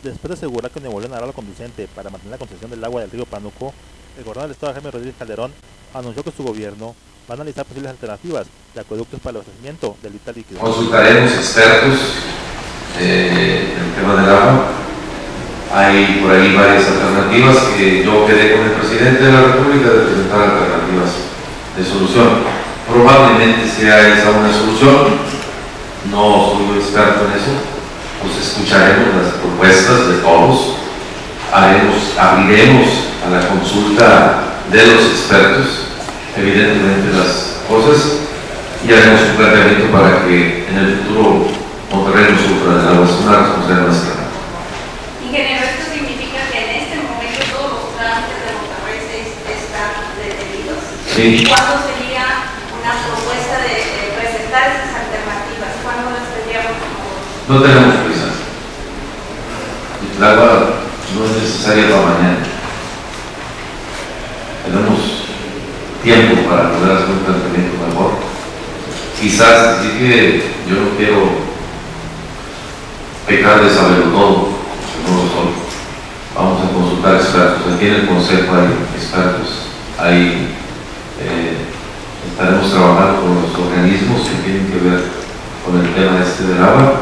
Después de asegurar que Nuevo León hará lo conducente para mantener la concesión del agua del río Pánuco, el gobernador del estado Jaime Rodríguez Calderón anunció que su gobierno va a analizar posibles alternativas de acueductos para el abastecimiento del vital líquido. Consultaremos expertos en el tema del agua. Hay por ahí varias alternativas que yo quedé con el presidente de la República de presentar alternativas de solución. Probablemente sea esa una solución, no soy experto en eso, pues escucharemos las propuestas de todos, abriremos a la consulta de los expertos, evidentemente las cosas, y haremos un planteamiento para que en el futuro Monterrey no sufra del agua. Es una responsabilidad nuestra. Ingeniero, ¿esto significa que en este momento todos los trámites de Monterrey están detenidos? Sí. ¿Cuándo sería una propuesta de presentar esas alternativas? ¿Cuándo las tendríamos? No tenemos prisa. El agua no es necesaria para mañana. Tenemos tiempo para poder hacer un planteamiento mejor. Quizás, así que yo no quiero pecar de saberlo todo, no lo soy. Vamos a consultar expertos. Aquí en el consejo hay expertos. Estaremos trabajando con los organismos que tienen que ver con el tema del agua